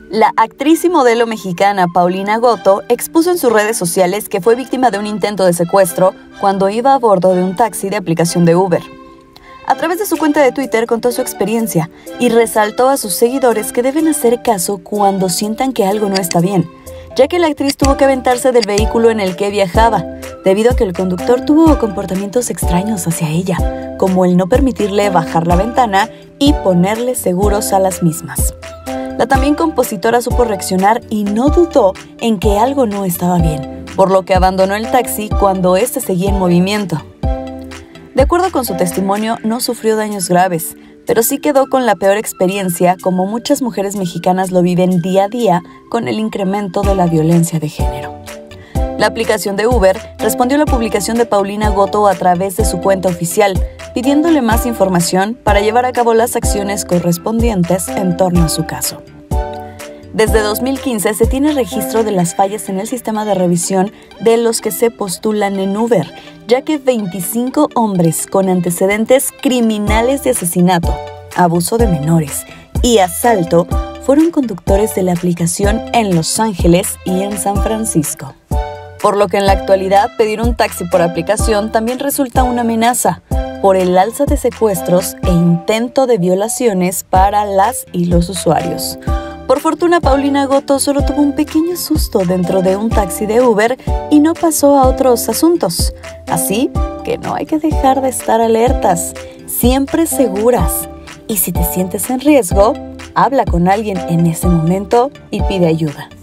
La actriz y modelo mexicana Paulina Goto expuso en sus redes sociales que fue víctima de un intento de secuestro cuando iba a bordo de un taxi de aplicación de Uber. A través de su cuenta de Twitter contó su experiencia y resaltó a sus seguidores que deben hacer caso cuando sientan que algo no está bien, ya que la actriz tuvo que aventarse del vehículo en el que viajaba, debido a que el conductor tuvo comportamientos extraños hacia ella, como el no permitirle bajar la ventana y ponerle seguros a las mismas. La también compositora supo reaccionar y no dudó en que algo no estaba bien, por lo que abandonó el taxi cuando éste seguía en movimiento. De acuerdo con su testimonio, no sufrió daños graves, pero sí quedó con la peor experiencia, como muchas mujeres mexicanas lo viven día a día con el incremento de la violencia de género. La aplicación de Uber respondió a la publicación de Paulina Goto a través de su cuenta oficial, pidiéndole más información para llevar a cabo las acciones correspondientes en torno a su caso. Desde 2015 se tiene registro de las fallas en el sistema de revisión de los que se postulan en Uber, ya que 25 hombres con antecedentes criminales de asesinato, abuso de menores y asalto fueron conductores de la aplicación en Los Ángeles y en San Francisco. Por lo que en la actualidad pedir un taxi por aplicación también resulta una amenaza por el alza de secuestros e intento de violaciones para las y los usuarios. Por fortuna, Paulina Goto solo tuvo un pequeño susto dentro de un taxi de Uber y no pasó a otros asuntos. Así que no hay que dejar de estar alertas, siempre seguras. Y si te sientes en riesgo, habla con alguien en ese momento y pide ayuda.